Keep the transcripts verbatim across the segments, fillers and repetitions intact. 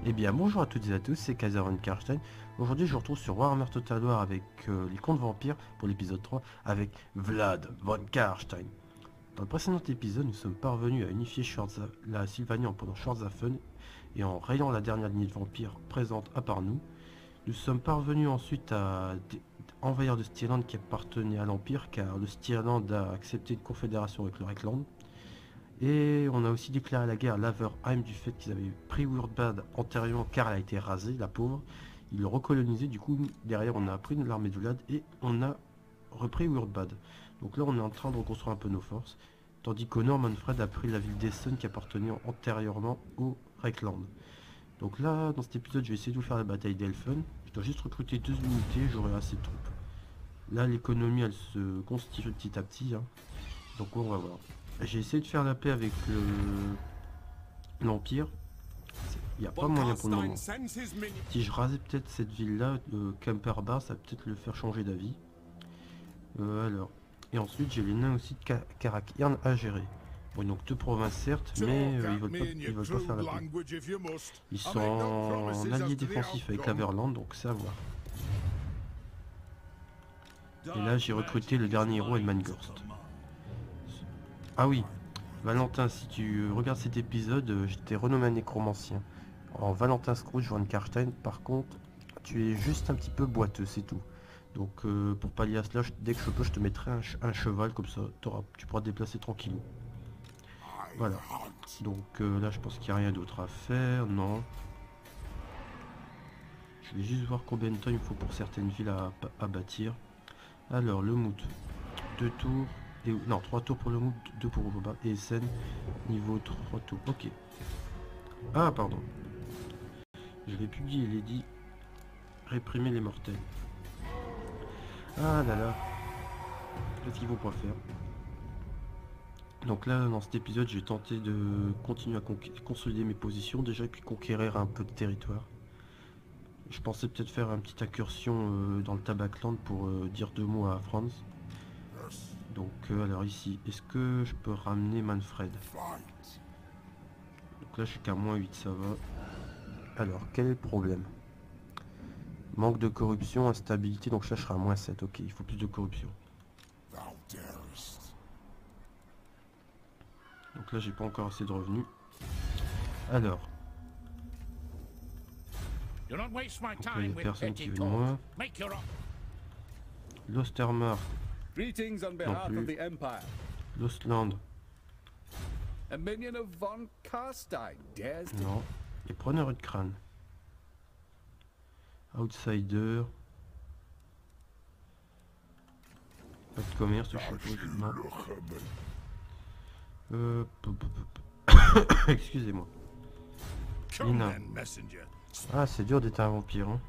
Eh bien bonjour à toutes et à tous, c'est Kaiser von Karstein. Aujourd'hui je vous retrouve sur Warhammer Total War avec euh, les contes vampires pour l'épisode trois avec Vlad von Karstein. Dans le précédent épisode, nous sommes parvenus à unifier Schwarza, la Sylvanie en prenant Schwarzafen et en rayant la dernière lignée de vampires présente à part nous. Nous sommes parvenus ensuite à envahir le Stierland qui appartenait à l'Empire car le Stierland a accepté une confédération avec le Reikland. Et on a aussi déclaré la guerre à l'Averheim du fait qu'ils avaient pris Wordbad antérieurement car elle a été rasée, la pauvre. Ils l'ont recolonisé, du coup derrière on a pris l'armée de Vlad et on a repris Wordbad. Donc là on est en train de reconstruire un peu nos forces. Tandis qu'au nord, Manfred a pris la ville d'Essen qui appartenait antérieurement au Reikland. Donc là, dans cet épisode, je vais essayer de vous faire la bataille d'Elfen. Je dois juste recruter deux unités, j'aurai assez de troupes. Là l'économie elle se constitue petit à petit, hein. Donc on va voir. J'ai essayé de faire la paix avec l'Empire. Il n'y a pas moyen pour le moment. Si je rasais peut-être cette ville-là, euh, Camperbar, ça va peut-être le faire changer d'avis. Euh, alors. Et ensuite, j'ai les nains aussi de Karakirn à gérer. Bon, donc deux provinces certes, mais euh, ils veulent pas, ils veulent pas faire la paix. Ils sont en allié défensif avec l'Averland, donc c'est à voir. Et là, j'ai recruté le dernier héros, Edmangorst. Ah oui, Valentin, si tu regardes cet épisode, euh, j'étais renommé nécromancien en Valentin Scrooge von Karstein. Par contre, tu es juste un petit peu boiteux, c'est tout. Donc euh, pour pallier à cela, je, dès que je peux, je te mettrai un, un cheval, comme ça auras, tu pourras te déplacer tranquillement. Voilà. Donc euh, là, je pense qu'il n'y a rien d'autre à faire, non. Je vais juste voir combien de temps il faut pour certaines villes à, à bâtir. Alors, le mood. Deux tours. Et, non, trois tours pour le mood, deux pour Oboba. Et Essen, niveau trois tours. Ok. Ah, pardon. Je vais publier Lady. Réprimer les mortels. Ah là là. Qu'est-ce qu'ils vont pas faire? Donc là, dans cet épisode, je vais tenter de continuer à consolider mes positions déjà et puis conquérir un peu de territoire. Je pensais peut-être faire une petite incursion euh, dans le Tabakland pour euh, dire deux mots à Franz. Donc euh, alors ici, est-ce que je peux ramener Manfred? Donc là je suis qu'à moins huit, ça va. Alors, quel est le problème? Manque de corruption, instabilité, donc là je serai à moins sept, ok, il faut plus de corruption. Donc là j'ai pas encore assez de revenus. Alors. Donc là il y a personne qui veut de moi. L'Ostermark. Non plus. L'Ostland. Non. Les preneurs de crâne. Outsider. Pas de commerce, je suppose. Non. Euh... Excusez-moi. Lina. Ah, c'est dur d'être un vampire, hein.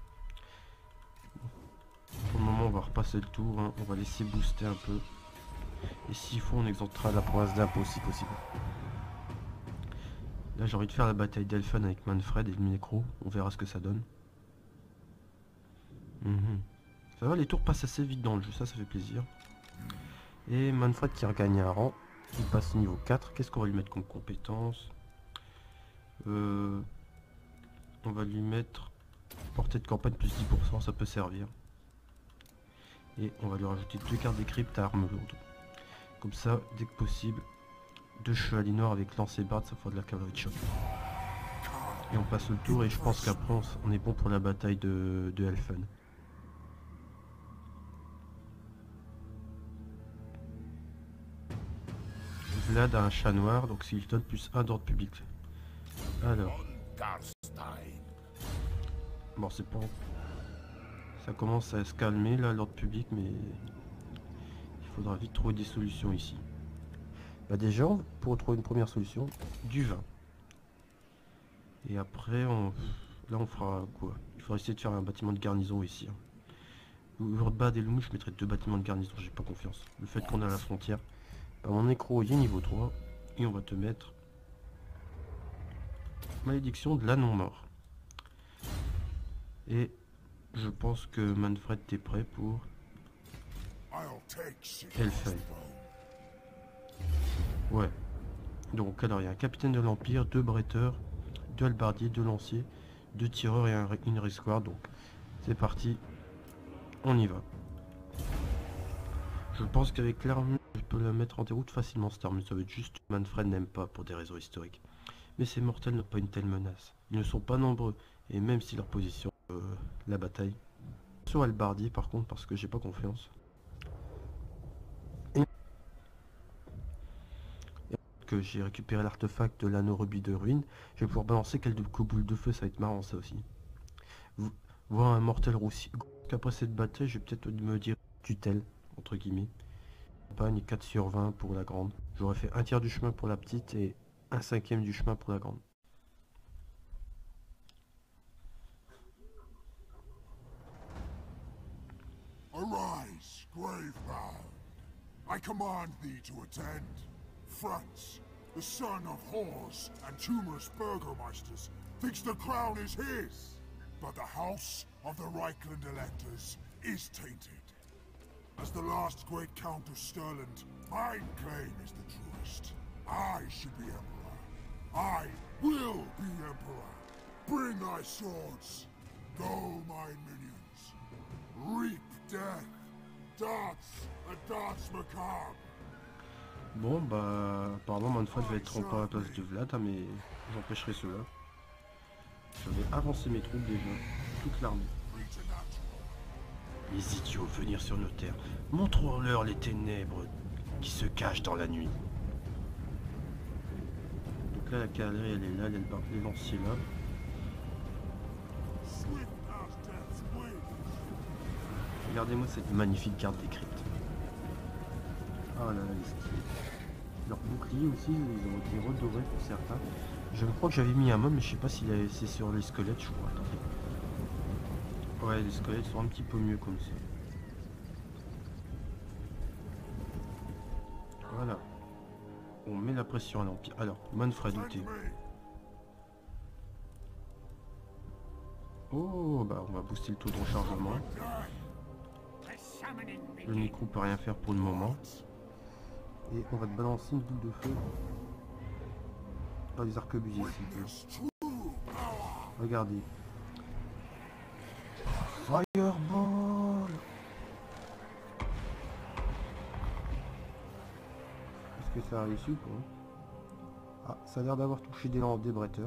Pour le moment, on va repasser le tour, hein. On va laisser booster un peu. Et s'il faut, on exemptera la province d'impôt si possible. Là, j'ai envie de faire la bataille d'Elfen avec Manfred et le Nécro. On verra ce que ça donne. Mmh. Ça va, les tours passent assez vite dans le jeu, ça, ça fait plaisir. Et Manfred qui a gagné un rang. Il passe niveau quatre. Qu'est-ce qu'on va lui mettre comme compétence? euh, On va lui mettre portée de campagne plus dix pour cent, ça peut servir. Et on va lui rajouter deux cartes des cryptes à armes lourdes. Comme ça, dès que possible, deux chevaliers noirs avec lance et barde, ça fera de la cavalerie de choc. Et on passe le tour et je pense qu'après on est bon pour la bataille de, de Elfen. Vlad a un chat noir, donc s'il donne plus un d'ordre public. Alors. Bon, c'est pas... Ça commence à se calmer là, l'ordre public, mais... Il faudra vite trouver des solutions ici. Bah déjà, pour trouver une première solution, du vin. Et après, on... là on fera quoi? Il faudra essayer de faire un bâtiment de garnison ici. Wordbad et le Mouche, je mettrai deux bâtiments de garnison, j'ai pas confiance. Le fait qu'on a la frontière. Bah, mon nécro, il est niveau trois. Et on va te mettre... Malédiction de la non-mort. Et je pense que Manfred, t'es prêt pour... Elfen. Ouais. Donc alors il y a un capitaine de l'Empire, deux bretteurs, deux halbardiers, deux lanciers, deux tireurs et un, une rescouade. Donc c'est parti, on y va. Je pense qu'avec l'arme, je peux la mettre en déroute facilement cette arme. Ça va être juste Manfred n'aime pas pour des raisons historiques. Mais ces mortels n'ont pas une telle menace. Ils ne sont pas nombreux, et même si leur position, euh, la bataille. Sur halbardier par contre, parce que j'ai pas confiance. Et que j'ai récupéré l'artefact de l'anneau rubis de ruine, je vais pouvoir balancer quelques boules de feu, ça va être marrant ça aussi. Voir un mortel roussi. Qu'après cette bataille, je vais peut-être me dire tutelle, entre guillemets. Campagne quatre sur vingt pour la grande. J'aurais fait un tiers du chemin pour la petite et un cinquième du chemin pour la grande. Arise, Gravebound. I command thee to attend. Franz, the son of whores and tumorous burgomeisters, thinks the crown is his. But the house of the Reichland electors is tainted. As the last great Count of Stirland, my claim is the truest. I should be Emperor. I will be Emperor. Bring thy swords. Go, my minions. Reap death. Dance a dance macabre. Bon bah apparemment Manfred va être pas à la place de Vlad, hein, mais j'empêcherai cela. Je vais avancer mes troupes déjà, toute l'armée. Les idiots venir sur nos terres, montrons-leur les ténèbres qui se cachent dans la nuit. Donc là la cavalerie elle est là, les lanciers là. Regardez-moi cette magnifique garde des cryptes. Ah là là, les skis. Leurs boucliers aussi, ils ont été redorés pour certains. Je crois que j'avais mis un mot, mais je sais pas si c'est sur les squelettes, je crois. Attendez. Ouais, les squelettes sont un petit peu mieux comme ça. Voilà. On met la pression à l'Empire. Alors, Manfred, où t'es? Oh, bah on va booster le taux de rechargement. Le Nécro peut rien faire pour le moment. Et on va te balancer une boule de feu. Pas des arquebusiers ici. Regardez. Fireball. Est-ce que ça a réussi ou pas? Ah, ça a l'air d'avoir touché des lampes des bretteurs.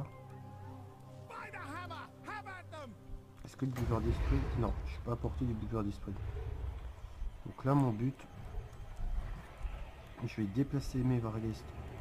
Est-ce que le buveur d'esprit? Non, je suis pas apporté du buveur d'esprit. Donc là mon but, je vais déplacer mes Varghest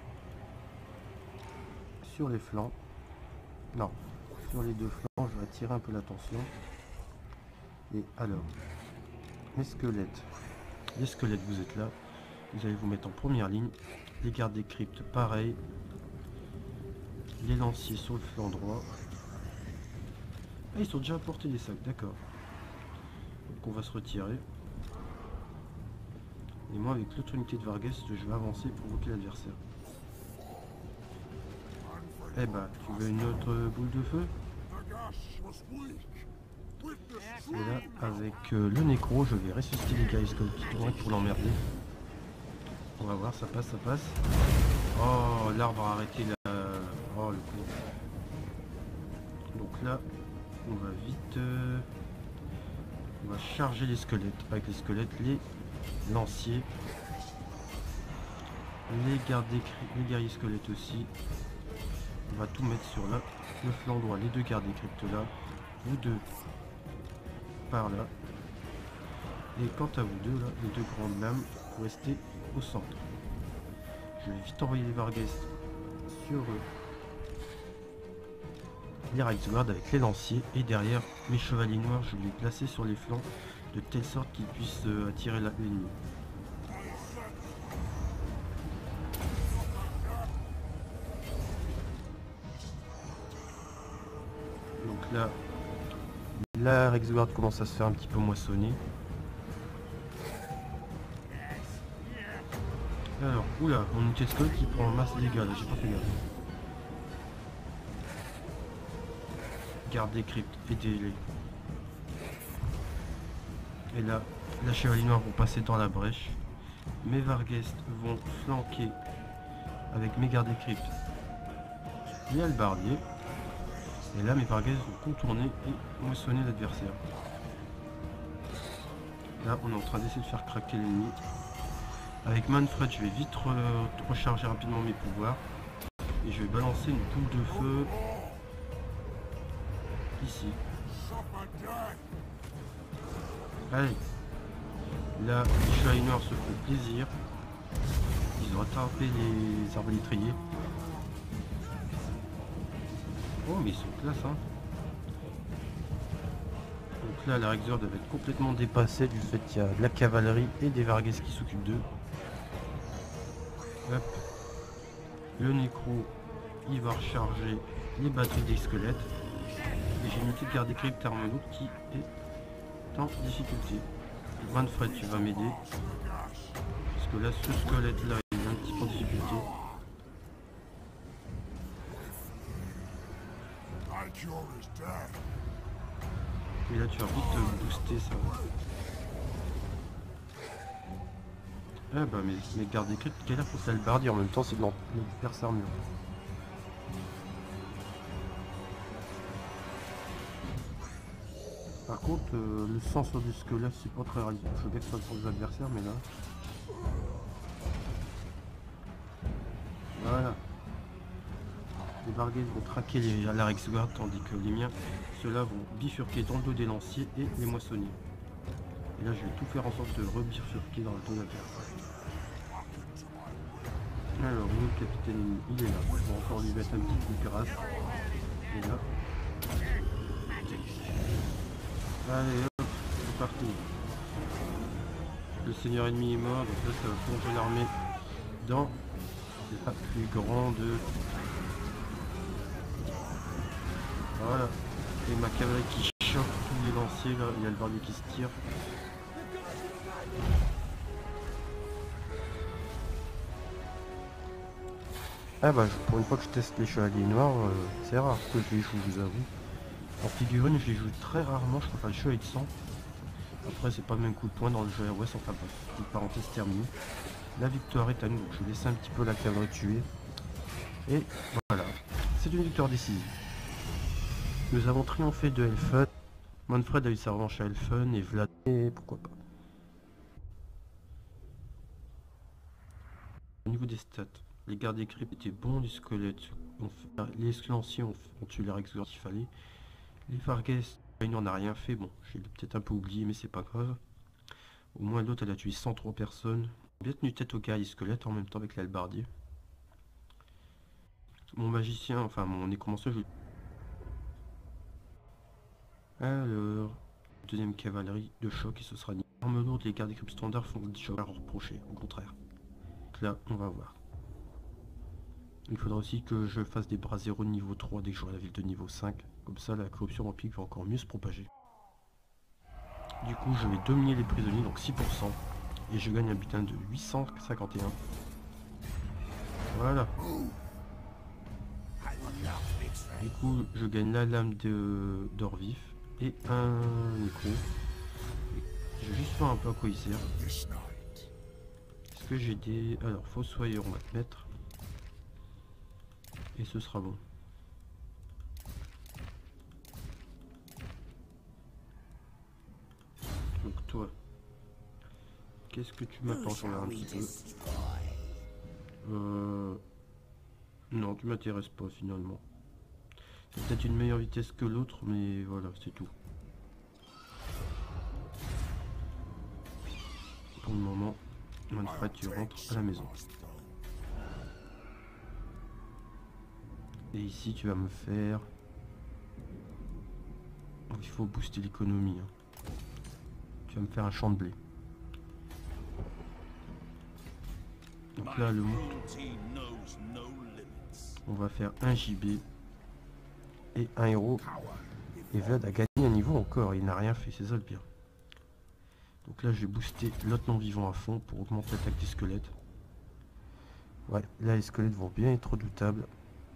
sur les flancs. Non, sur les deux flancs, je vais attirer un peu l'attention. Et alors, les squelettes. Les squelettes, vous êtes là. Vous allez vous mettre en première ligne. Les gardes des cryptes, pareil. Les lanciers sur le flanc droit. Ah, ils sont déjà apportés des sacs, d'accord. Donc on va se retirer. Et moi avec l'autre unité de Varghest, je vais avancer pour provoquer l'adversaire. Eh bah, tu veux une autre boule de feu? Et là, avec euh, le Nécro, je vais ressusciter les guys qui tournent pour l'emmerder. On va voir, ça passe, ça passe. Oh, l'arbre a arrêté la... Oh, le coup. Donc là, on va vite... Euh... On va charger les squelettes. Avec les squelettes, les lanciers. Les gardes des les guerriers squelettes aussi. On va tout mettre sur là. Le flanc droit, les deux gardes des cryptes là. Vous deux par là. Et quant à vous deux là, les deux grandes lames, vous restez au centre. Je vais vite envoyer les Varghest sur eux. Les Reichsguard avec les lanciers et derrière mes chevaliers noirs, je vais les placer sur les flancs de telle sorte qu'ils puissent euh, attirer l'ennemi. Donc là, la Reichsguard commence à se faire un petit peu moissonner. Alors, oula, mon unité de squelette qui prend masse de dégâts là, j'ai pas fait gaffe. Garde des cryptes, aidez-les. Et là, la chevalier noire vont passer dans la brèche. Mes Varghest vont flanquer avec mes gardes des cryptes les halbardiers. Et là, mes vargas vont contourner et moissonner l'adversaire. Là, on est en train d'essayer de faire craquer l'ennemi. Avec Manfred, je vais vite re recharger rapidement mes pouvoirs. Et je vais balancer une boule de feu ici. Allez. Là, les Shriners se font plaisir. Ils ont attrapé les arbalétriers. Oh, mais ils sont classe, hein. Donc là, la Rexord va être complètement dépassée du fait qu'il y a de la cavalerie et des Vargas qui s'occupent d'eux. Hop. Le Nécro, il va recharger les batteries des squelettes. Et j'ai une petite garde crypte Armelot qui est en difficulté. Manfred, tu vas m'aider. Parce que là, ce squelette là, il est un petit peu en difficulté. Et là, tu vas vite booster ça. Ah bah, mes, mes gardes cryptes galèrent contre l'albardi, en même temps, c'est de l'adverse armure. Par contre, euh, le sang sur du squelette, c'est pas très réalisable. Je veux bien que ce soit pour les adversaires, mais là... Voilà. Les Vargas vont traquer les, la Rexguard, tandis que les miens, ceux-là vont bifurquer dans le dos des lanciers et les moissonner. Et là, je vais tout faire en sorte de rebifurquer dans le dos de l'adversaire. Alors, le capitaine, il est là. On va encore lui mettre un petit coup de grâce. Et là... Allez hop, c'est parti. Le seigneur ennemi est mort, donc là ça va plonger l'armée dans la plus grande. Voilà. Et ma cavalerie qui choque tous les lanciers là, il y a le barbier qui se tire. Ah bah pour une fois que je teste les chevaliers noirs, euh, c'est rare que je les joue, je vous avoue. En figurine, je les joue très rarement, je préfère le chevalier de sang. Après, c'est pas le même coup de poing dans le jeu R O S, enfin bref, une parenthèse terminée. La victoire est à nous, donc je vais laisser un petit peu la cavalerie tuer. Et voilà, c'est une victoire décisive. Nous avons triomphé de Elfen. Manfred a eu sa revanche à Elfen et Vlad, et pourquoi pas. Au niveau des stats, les gardes des cryptes étaient bons, les squelettes, ont fait, les lanciers ont, ont tué les Rexguard qu'il fallait. Les Vargas, il n'en a rien fait, bon, j'ai peut-être un peu oublié, mais c'est pas grave. Au moins l'autre, elle a tué cent trois personnes. Bien tenu tête au guerrier squelette en même temps avec l'albardier. Mon magicien, enfin mon nécromancien, je... Alors, deuxième cavalerie de choc et ce sera... Arme lourde, les gardes des cryptes standards font des chocs à reprocher, au contraire. Donc là, on va voir. Il faudra aussi que je fasse des bras zéro de niveau trois dès que j'aurai la ville de niveau cinq. Comme ça, la corruption vampirique va encore mieux se propager. Du coup, je vais dominer les prisonniers, donc six pour cent. Et je gagne un butin de huit cent cinquante et un. Voilà. Du coup, je gagne la lame d'or vif et un micro. Je vais juste faire un peu à quoi il sert. Est-ce que j'ai des... Alors, fossoyeur, on va te mettre. Et ce sera bon. Donc toi, qu'est-ce que tu m'apportes? On va un petit peu. Euh... Non, tu m'intéresses pas finalement. C'est peut-être une meilleure vitesse que l'autre, mais voilà, c'est tout. Pour le moment, Manfred, tu rentres à la maison. Et ici, tu vas me faire... Donc, il faut booster l'économie. Hein. Tu vas me faire un champ de blé. Donc là, le on va faire un J B et un héros. Et Vlad a gagné un niveau encore. Il n'a rien fait, c'est ça le pire. Donc là, je vais booster l'autre non-vivant à fond pour augmenter l'attaque des squelettes. Ouais, là, les squelettes vont bien être redoutables.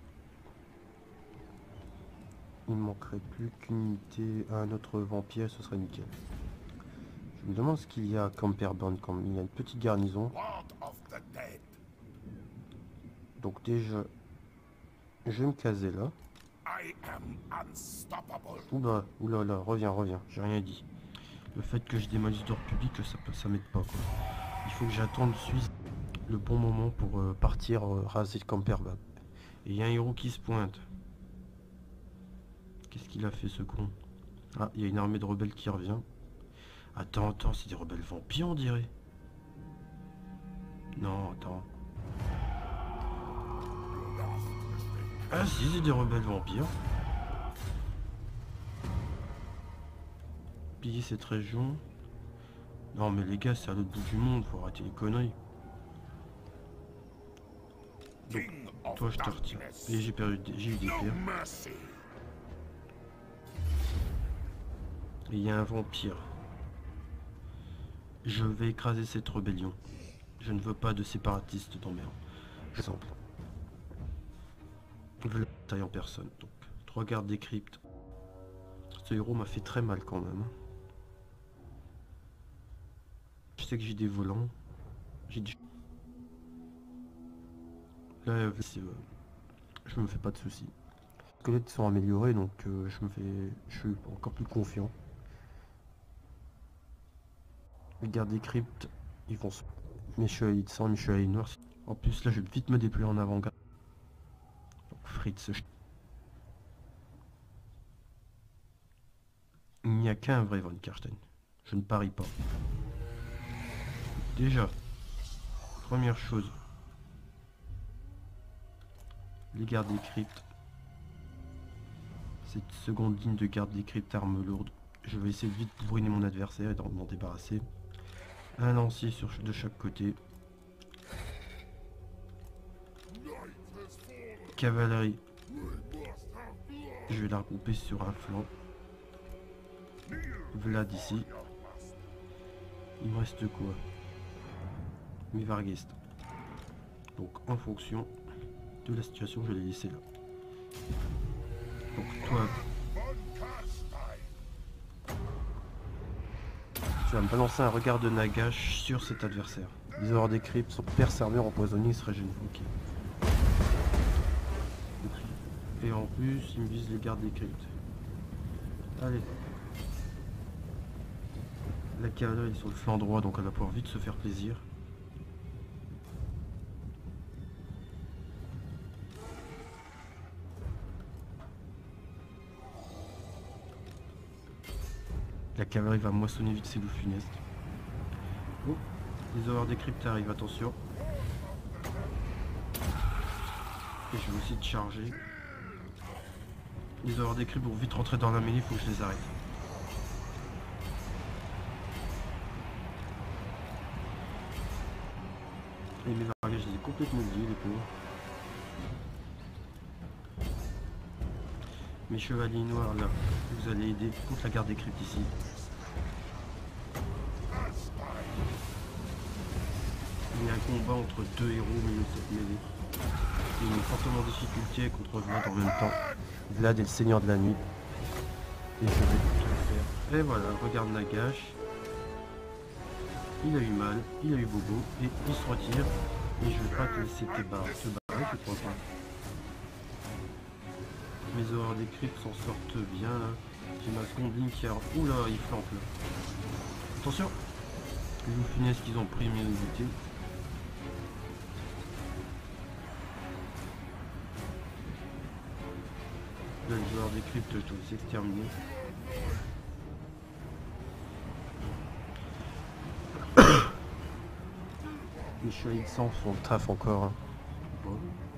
Il ne manquerait plus qu'une unité à un autre vampire, ce serait nickel. Je me demande ce qu'il y a à Camperburn quand même. Il y a une petite garnison. Donc déjà, je vais me caser là. I am unstoppable. Oula, oula, là, reviens, reviens, j'ai rien dit. Le fait que je démolisse d'ordre public, ça, peut- ça m'aide pas, quoi. Il faut que j'attende Suisse le bon moment pour euh, partir euh, raser le camperbab. Et il y a un héros qui se pointe. Qu'est-ce qu'il a fait, ce con? Ah, il y a une armée de rebelles qui revient. Attends, attends, c'est des rebelles vampires, on dirait. Non, attends. Ah si, c'est des rebelles vampires. Piller cette région. Non mais les gars, c'est à l'autre bout du monde, faut arrêter les conneries. Donc, toi je te retire. Et j'ai perdu, des- j'ai eu des No pierres. mercy. Et il y a un vampire. Je vais écraser cette rébellion. Je ne veux pas de séparatistes dans mes rangs. Exemple. Voilà, taille en personne. Donc, trois gardes des cryptes. Ce héros m'a fait très mal quand même. Je sais que j'ai des volants. J'ai du... Là, euh, c'est, euh, je me fais pas de soucis. Les squelettes sont améliorés, donc euh, je me fais, je suis encore plus confiant. Les gardes des cryptes, ils vont se... Mes chevaliers de sang, mes chevaliers noirs. En plus, là, je vais vite me déployer en avant-garde. Donc, Fritz, je... Il n'y a qu'un vrai Von Karstein. Je ne parie pas. Déjà, première chose, les gardes des cryptes. Cette seconde ligne de garde des cryptes armes lourdes. Je vais essayer de vite brûler mon adversaire et d'en m'en débarrasser. Un lancier sur, de chaque côté. Cavalerie. Je vais la regrouper sur un flanc. Vlad ici. Il me reste quoi? Mes Varguest. Donc en fonction de la situation, je vais les laisser là. Donc toi, tu vas me balancer un regard de Nagash sur cet adversaire. Les horreurs des cryptes sont perce armure empoisonnée, il se régénère. Ok. Et en plus, il me vise les gardes des cryptes. Allez. La cavalerie est sur le flanc droit, donc elle va pouvoir vite se faire plaisir. La cavalerie va moissonner vite ses loups funestes. Oh, les horreurs des cryptes arrivent, attention. Et je vais aussi te charger. Les horreurs des cryptes vont vite rentrer dans la mêlée, il faut que je les arrête. Et mes vargages, je les ai complètement oubliés, les pauvres. Mes chevaliers noirs, là, vous allez aider contre la garde des cryptes ici. Il y a un combat entre deux héros au milieu de cette mêlée. Il est fortement en difficulté contre Vlad en même temps. Vlad est le seigneur de la nuit. Et je vais tout le faire. Et voilà, regarde Nagash. Il a eu mal, il a eu bobo, et il se retire. Et je vais pas te laisser te barrer, te barrer, tu crois pas. Mes horreurs des cryptes s'en sortent bien là. J'ai ma seconde ligne qui a... Oula, il flanque là. Attention. Les loups funestes qu'ils ont pris mes unités. Là, les horreurs des cryptes, je dois les exterminer. Les chevaliers de sang font le taf encore. Hein. Bon.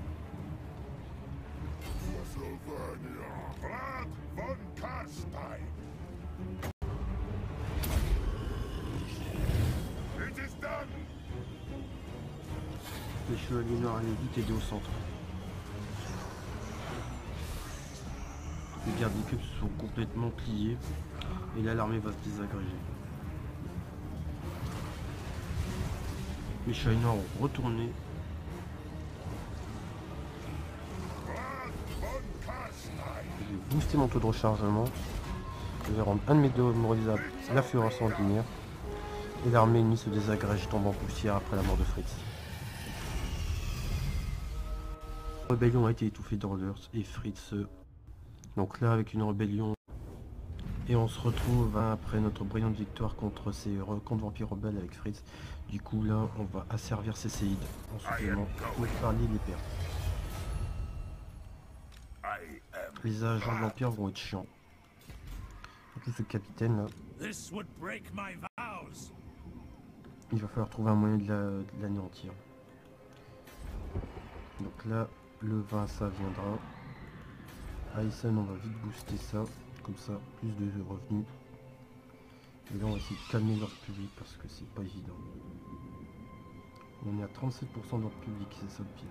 Vlad von Karstein. It is done. Les chevaliers noirs allaient vite aider au centre. Les gardes des cryptes sont complètement pliés. Et là l'armée va se désagréger. Les chevaliers noirs ont retourné. Je vais booster mon taux de rechargement. Je vais rendre un de mes deux mémorisables la fureur sanguinaire. Et l'armée ennemie se désagrège, tombe en poussière après la mort de Fritz. La rébellion a été étouffée dans l'Earth et Fritz Donc là avec une rébellion. Et on se retrouve hein, après notre brillante victoire contre ces contre vampires rebelles avec Fritz. Du coup là on va asservir ces séides en supplément pour parler les pertes. Les agents de l'Empire vont être chiants. Donc ce capitaine là. Il va falloir trouver un moyen de l'anéantir. Donc là, le vin ça viendra. Aysen on va vite booster ça. Comme ça, plus de revenus. Et là on va essayer de calmer leur public parce que c'est pas évident. On est à trente-sept pour cent de leur public, c'est ça le pire.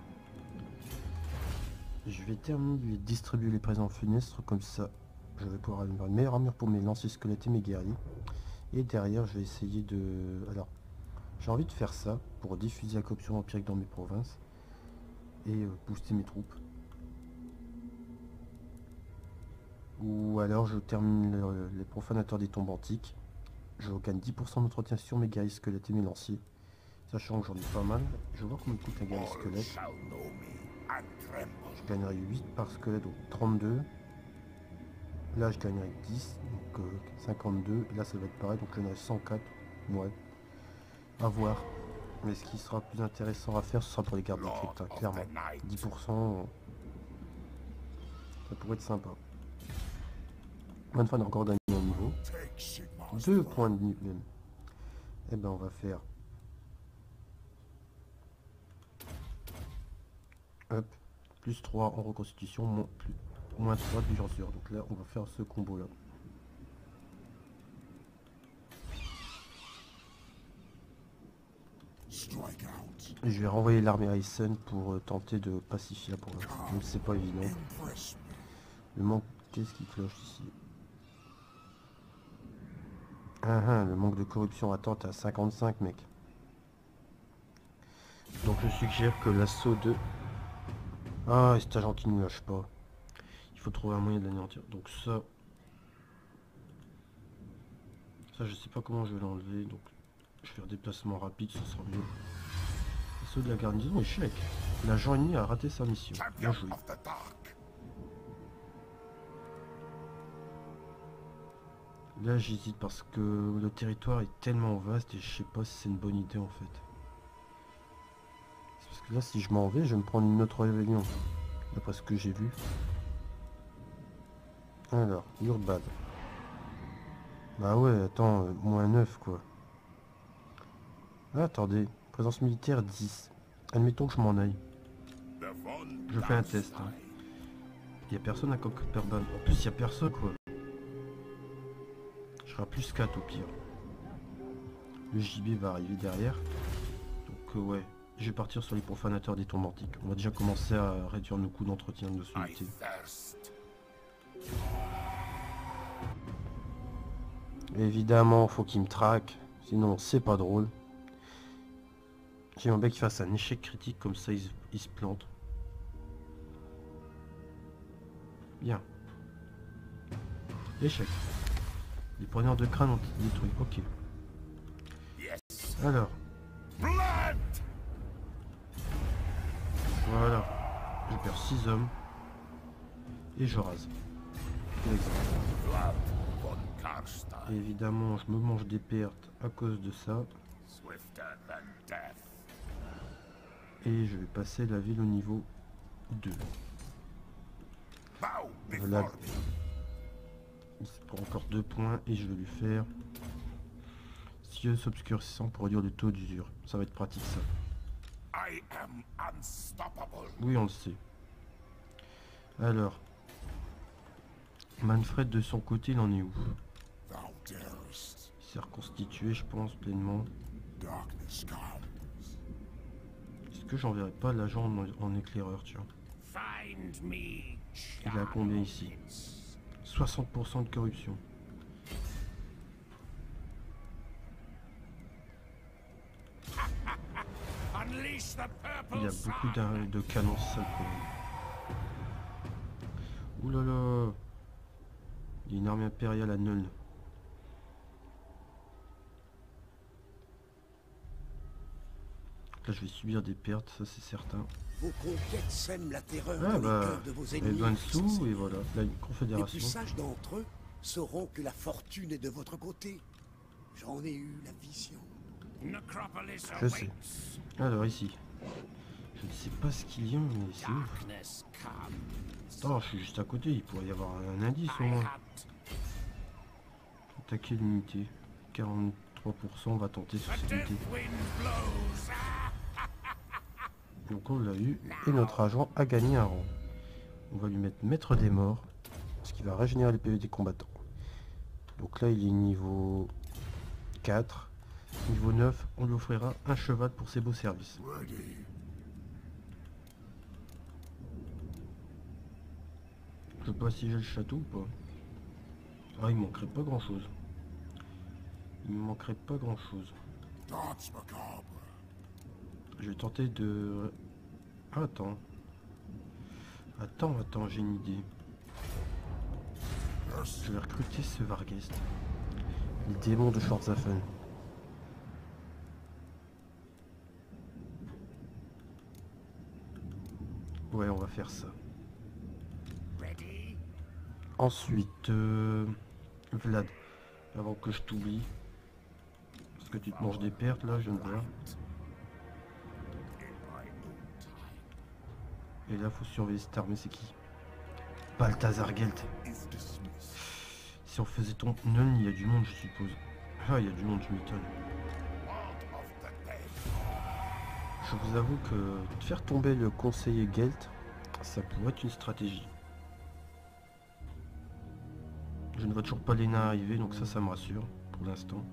Je vais terminer de les distribuer les présents funestres, comme ça je vais pouvoir avoir une meilleure armure pour mes lanciers squelettes et mes guerriers. Et derrière je vais essayer de... Alors, j'ai envie de faire ça pour diffuser la corruption empirique dans mes provinces. Et euh, booster mes troupes. Ou alors je termine le, les profanateurs des tombes antiques. Je gagne dix pour cent d'entretien sur mes guerriers squelettes et mes lanciers. Sachant que j'en ai pas mal. Je vais voir combien coûte un guerrier squelette. Je gagnerai huit par squelette, donc trente-deux. Là je gagnerai dix, donc euh, cinquante-deux. Et là ça va être pareil, donc je gagnerai cent quatre. Ouais. À voir. Mais ce qui sera plus intéressant à faire, ce sera pour les gardes de crypte, hein, clairement. dix pour cent, ça pourrait être sympa. Une fois on a encore gagné un niveau. Deux points de niveau même. Et ben on va faire. Hop. Plus trois en reconstitution, moins, plus, moins trois de vigilance. Donc là on va faire ce combo là. Et je vais renvoyer l'armée Aysen pour euh, tenter de pacifier la province. Donc c'est pas évident. Le manque, qu'est-ce qui cloche ici? Ah, ah, le manque de corruption. Attends, t'es à cinquante-cinq mec. Donc je suggère que l'assaut de... Ah, cet agent qui ne lâche pas. Il faut trouver un moyen de l'anéantir. Donc ça... Ça je sais pas comment je vais l'enlever. Donc je vais faire déplacement rapide, ça sera mieux. L'assaut de la garnison, échec. L'agent ennemi a raté sa mission. Bien joué. Là j'hésite parce que le territoire est tellement vaste et je sais pas si c'est une bonne idée en fait. Parce que là si je m'en vais je vais me prendre une autre rébellion. D'après ce que j'ai vu. Alors, Urban. Bah ouais, attends, euh, moins neuf quoi. Ah, attendez, présence militaire dix. Admettons que je m'en aille. Je fais un test. Hein. Il n'y a personne à Cockperban. En plus il n'y a personne quoi. Je serai à plus quatre au pire. Le J B va arriver derrière. Donc euh, ouais, je vais partir sur les profanateurs des tombes antiques. On va déjà commencer à réduire nos coûts d'entretien de nos unités. Évidemment, faut qu'il me traque. Sinon, c'est pas drôle. J'aimerais bien qu'il fasse un échec critique, comme ça il, il se plante. Bien. Échec. Les preneurs de crâne ont été détruits. Ok. Alors. Voilà. Je perds six hommes. Et je rase. Et évidemment, je me mange des pertes à cause de ça. Et je vais passer la ville au niveau deux. Voilà. Il se prend encore deux points et je vais lui faire cieux obscurcissant pour réduire le taux d'usure. Ça va être pratique ça. Oui, on le sait. Alors, Manfred de son côté, il en est où? Il s'est reconstitué, je pense, pleinement. Est-ce que j'enverrai pas l'agent en, en éclaireur, tiens? Il a combien ici? soixante pour cent de corruption. Il y a beaucoup de, de canons, c'est ça le problème. Ouh là là. Il y a une armée impériale à Nuln. Là je vais subir des pertes, ça c'est certain. Vos conquêtes sèment la terreur Ah dans bah, les cœurs de vos les ennemis. doigts en dessous, et voilà, là une Les confédération. plus sages d'entre eux sauront que la fortune est de votre côté. J'en ai eu la vision. Je sais. Alors ici. Je ne sais pas ce qu'il y a, mais c'est ouf. Attends, je suis juste à côté, il pourrait y avoir un indice au moins. Attaquer l'unité. quarante-trois pour cent, on va tenter sur cette unité. Donc on l'a eu, et notre agent a gagné un rang. On va lui mettre maître des morts, ce qui va régénérer les P V des combattants. Donc là il est niveau quatre. Niveau neuf, on lui offrira un cheval pour ses beaux services. Je sais pas si j'ai le château ou pas. Ah, il manquerait pas grand chose. Il me manquerait pas grand chose. Je vais tenter de... Ah, attends. Attends, attends, j'ai une idée. Je vais recruter ce Varghest. Le démon de Schwarzhafen. Ouais, on va faire ça. Ensuite, euh, Vlad, avant que je t'oublie, parce que tu te manges des pertes là, je ne vois. Et là, faut surveiller cette armée, c'est qui? Balthazar Gelt. Si on faisait ton... Non, il y a du monde, je suppose. Ah, il y a du monde, je m'étonne. Je vous avoue que de faire tomber le conseiller Gelt, ça pourrait être une stratégie. Je ne vois toujours pas les nains arriver, donc ça, ça me rassure, pour l'instant.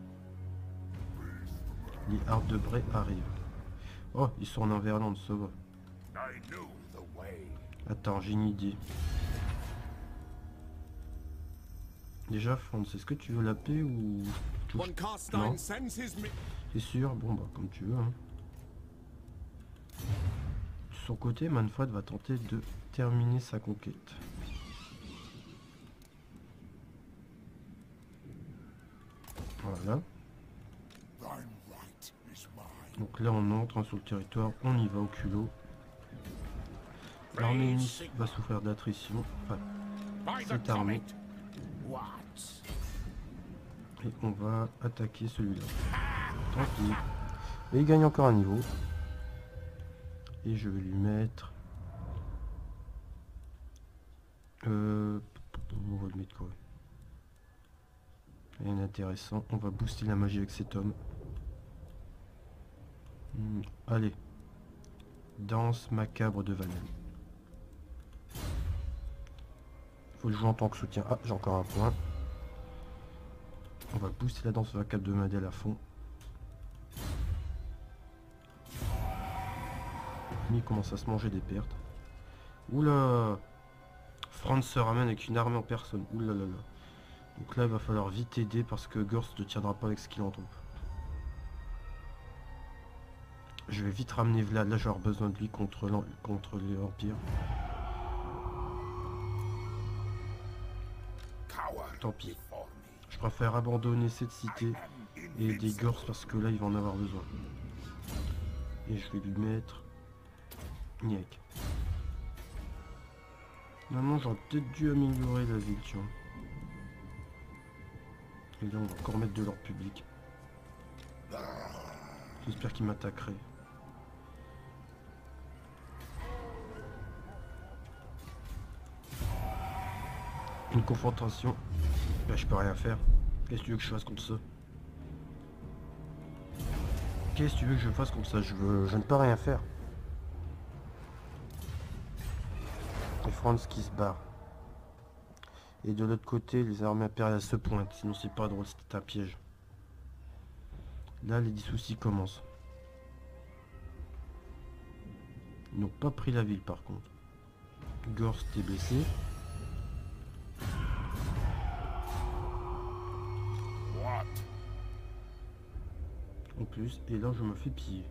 Les hardes de Bray arrivent. Oh, ils sont en Inverlande, ça va. Attends, j'ai une idée. Déjà, Franz, est-ce que tu veux la paix ou... Non. C'est sûr? Bon, bah, comme tu veux. Hein. De son côté, Manfred va tenter de terminer sa conquête. Voilà. Donc là, on entre sur le territoire, on y va au culot. L'armée unie va souffrir d'attrition. Enfin, cette armée. Et on va attaquer celui-là. Tranquille. Et il gagne encore un niveau. Et je vais lui mettre... Euh... On va lui mettre quoi? Rien d'intéressant. On va booster la magie avec cet homme. Hmm, allez. Danse macabre de Vanel. Faut le jouer en tant que soutien. Ah, j'ai encore un point. On va booster la danse macabre de Vanel à fond. Il commence à se manger des pertes. Oula! Franz se ramène avec une armée en personne. Oula là là. Donc là, il va falloir vite aider parce que Gorst ne tiendra pas avec ce qu'il en tombe. Je vais vite ramener Vlad. Là, j'ai besoin de lui contre, contre les vampires. Tant pis. Je préfère abandonner cette cité et aider Gorst parce que là, il va en avoir besoin. Et je vais lui mettre... Niek. Normalement, j'aurais peut-être dû améliorer la ville, tu vois. Et là, on va encore mettre de l'ordre public. J'espère qu'il m'attaquerait. Une confrontation. Là, je peux rien faire. Qu'est-ce que tu veux que je fasse contre ça? Qu'est-ce que tu veux que je fasse contre ça? Je veux... Je ne peux rien faire. Et Franz qui se barre. Et de l'autre côté, les armées impériales se pointent. Sinon, c'est pas drôle, c'était un piège. Là, les soucis commencent. Ils n'ont pas pris la ville, par contre. Gorst est blessé. En plus, et là, je me fais piller.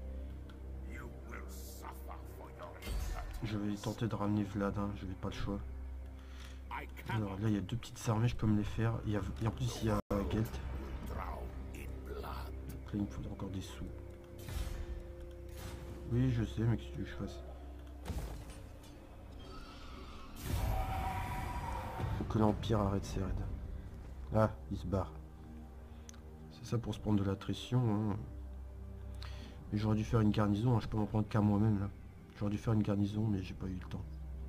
Je vais tenter de ramener Vlad, hein, je vais pas le choix. Alors là, il y a deux petites armées, je peux me les faire. Il y a, et en plus, il y a euh, Gelt. Donc là, il me faudra encore des sous. Oui, je sais, mais qu'est-ce que tu veux que je fasse? Faut que l'Empire arrête ses raids. Ah, il se barre. C'est ça pour se prendre de l'attrition. Hein. Mais j'aurais dû faire une garnison, hein. Je peux m'en prendre qu'à moi-même là. J'aurais dû faire une garnison, mais j'ai pas eu le temps.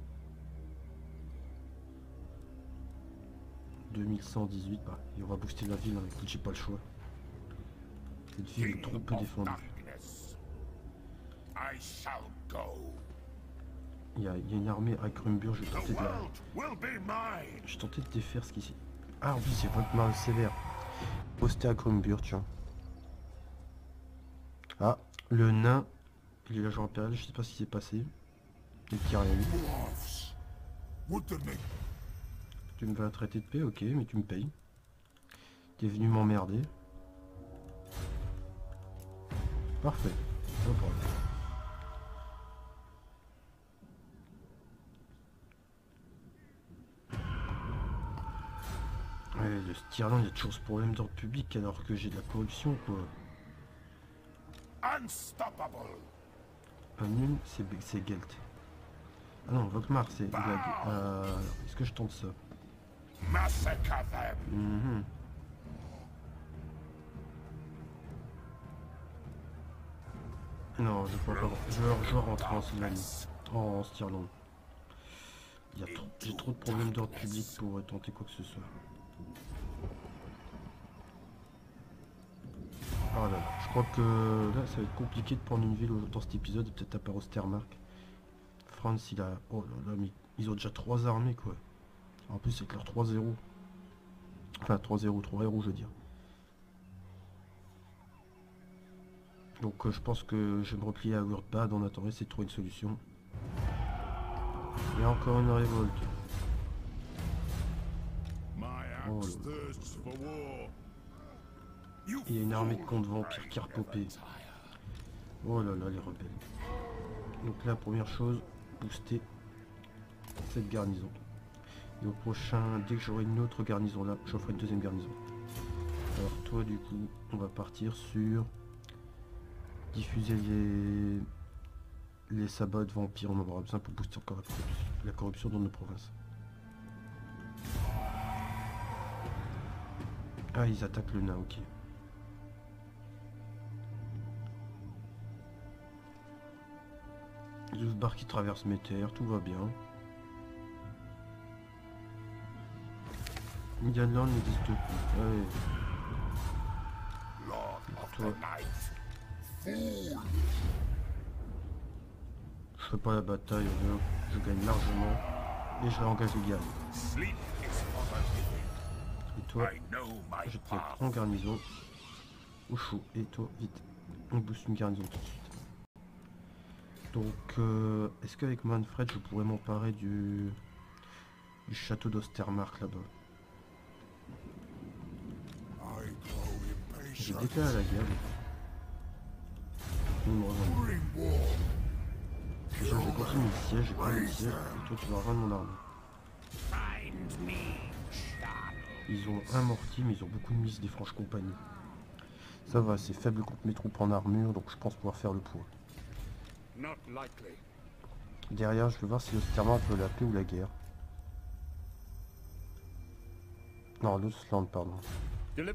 deux mille cent dix-huit, bah, et on va booster la ville, hein. Écoute, j'ai pas le choix. Cette ville est trop peu défendue. Il y, a, il y a une armée à Grumbur, je vais tenter de la... Je tentais de défaire ce qu'ici. Ah, en plus, c'est vraiment sévère. Poster à Grumbur, tiens. Ah, le nain, il est l'agent impérial, je sais pas ce qui s'est passé. Il n'y a rien eu. Tu me vas traiter de paix, ok, mais tu me payes. T'es venu m'emmerder. Parfait, no problème. Ouais, le Stirland, il y a toujours ce problème d'ordre public alors que j'ai de la corruption, quoi. Un nul, c'est Gelt. Ah non, Volkmar, c'est... Euh, Est-ce que je tente ça? Mm-hmm. Non, je peux pas. Je veux, je veux rentrer en Sylvanie. En Stirland. J'ai trop de problèmes d'ordre public pour tenter quoi que ce soit. Oh là là, je crois que là ça va être compliqué de prendre une ville dans cet épisode et peut-être à part Ostermark. France il a... Oh là là, mais ils ont déjà trois armées quoi. En plus c'est que leur trois zéro. Enfin trois zéro, trois héros je veux dire. Donc euh, je pense que je vais me replier à Wurtbad en attendant essayer de trouver une solution. Il y a encore une révolte. Oh là là. Il y a une armée de comtes vampires qui a repopé. Oh là là, les rebelles. Donc la première chose, booster cette garnison. Et au prochain, dès que j'aurai une autre garnison là, je ferai une deuxième garnison. Alors toi du coup, on va partir sur diffuser les les sabbats de vampires. On en aura besoin pour booster encore la corruption, la corruption dans nos provinces. Ah, ils attaquent le nain, ok. douze barres qui traversent mes terres, tout va bien. Indianland n'existe plus. Allez. Toi. Je fais pas la bataille, je gagne largement. Et je réengage les gagne. Et toi, je te mets en garnison. Au chaud. Et toi, vite. On booste une garnison tout de suite. Donc, euh, est-ce qu'avec Manfred, je pourrais m'emparer du... du château d'Ostermark là-bas? J'ai déclaré la guerre. Nous me rejoignons. Déjà, je vais continuer le siège, j'ai pas le siège, et toi tu vas rejoindre mon armée. Ils ont un mortier, mais ils ont beaucoup de milices des franches compagnies. Ça va, c'est faible contre mes troupes en armure, donc je pense pouvoir faire le poids. Derrière, je vais voir si Ostermark veut la paix ou la guerre. Non, l'Ostland, pardon. Ok,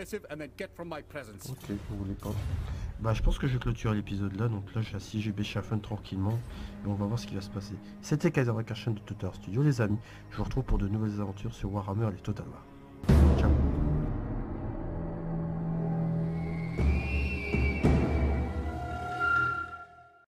vous voulez pas. Bah, je pense que je vais clôturer l'épisode là, donc là j'ai assiégé Beschaffen tranquillement, et on va voir ce qui va se passer. C'était Kaiser Karsten de Total Studio, les amis. Je vous retrouve pour de nouvelles aventures sur Warhammer et les Total War.